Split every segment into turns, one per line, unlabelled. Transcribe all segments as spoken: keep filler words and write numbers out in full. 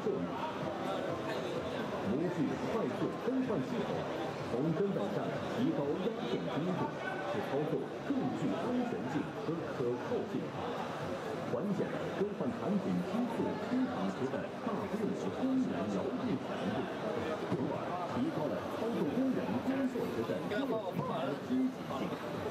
授予。模具快速更换系统，从根本上提高压线精度，使操作更具安全性和可靠性，缓解了更换产品批次出厂时的大量的工人劳动强度，从而提高了操作工人工作时的热情和积极性。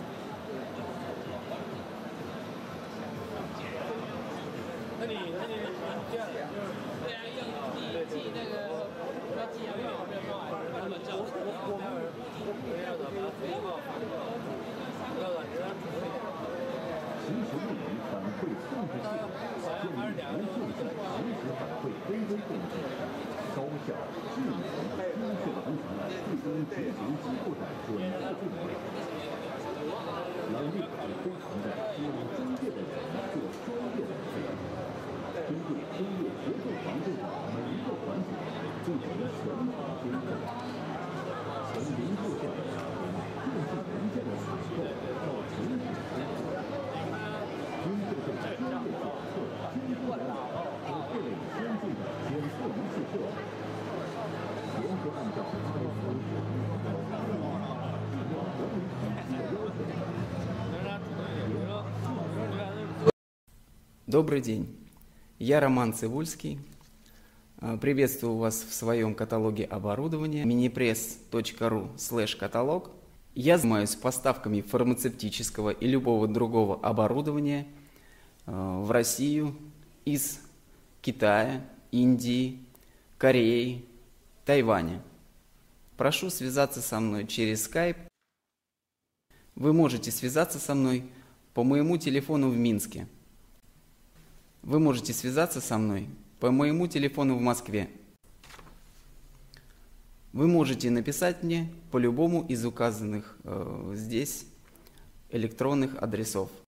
那你那你这样，对啊，用记记那个要记啊，没有没有那么久。我我们不要的，不要不要了，
实时物理反馈控制系统建立不就近实时反馈微微动作，高效、智能、精确完成了最终执行机构的准确定位。朗利很非常的让专业的人做专业的事，针对专业协作团队的每一个环节进行全程监控，从零部件的查询、电子元件的采购到成品出货，经过这个专业检测、监督指导和配备先进的检测仪器设备，严格按照 I S O 质量管理体系的要求。
Добрый день, я Роман Цивульский. Приветствую вас в своем каталоге оборудования minipress точка ру слэш каталог. Я занимаюсь поставками фармацевтического и любого другого оборудования в Россию из Китая, Индии, Кореи, Тайваня. Прошу связаться со мной через Skype. Вы можете связаться со мной по моему телефону в Минске. Вы можете связаться со мной по моему телефону в Москве. Вы можете написать мне по любому из указанных э, здесь электронных адресов.